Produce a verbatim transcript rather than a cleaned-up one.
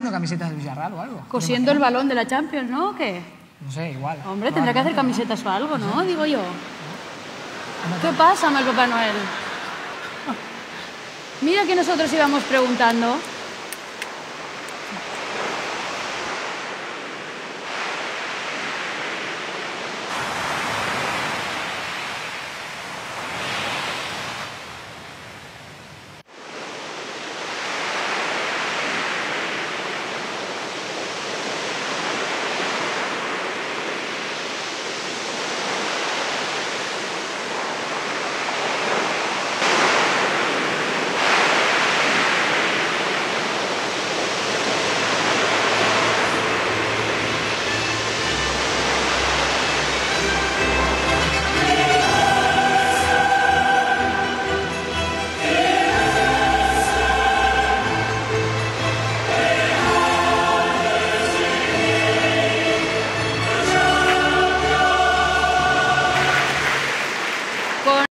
camisetas del Villarreal o algo. Cosiendo el balón de la Champions, ¿no? ¿O qué? No sé, igual. Hombre, tendrá que hacer camisetas o algo, ¿no? Digo yo. ¿Qué pasa con el Papá Noel? Mira que nosotros íbamos preguntando.